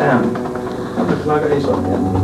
Tää on aika iso.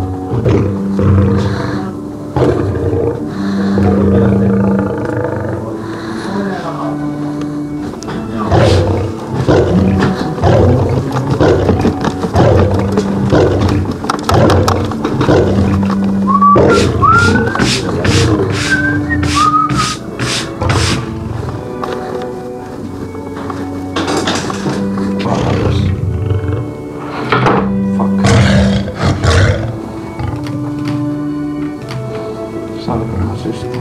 Salkarahasysteemi.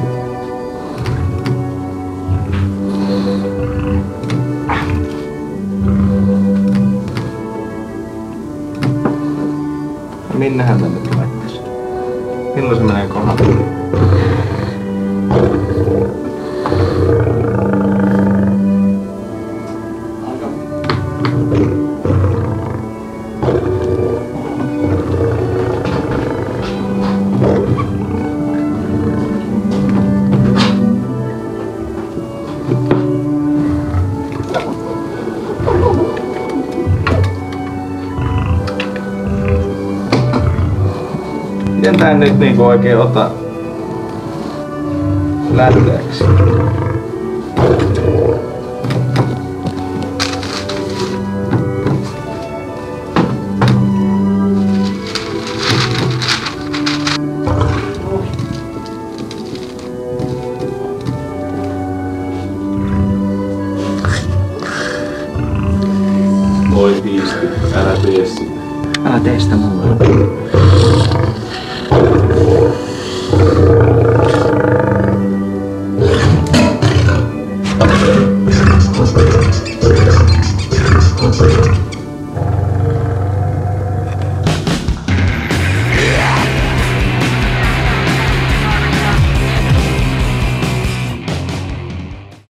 Minnehän mä nyt laittaisin? Milloin se menee kohdalle? Miten tää nyt niinku oikein ota lähteeksi? Voi tiisti, älä tee sitä. Älä tee sitä mulle.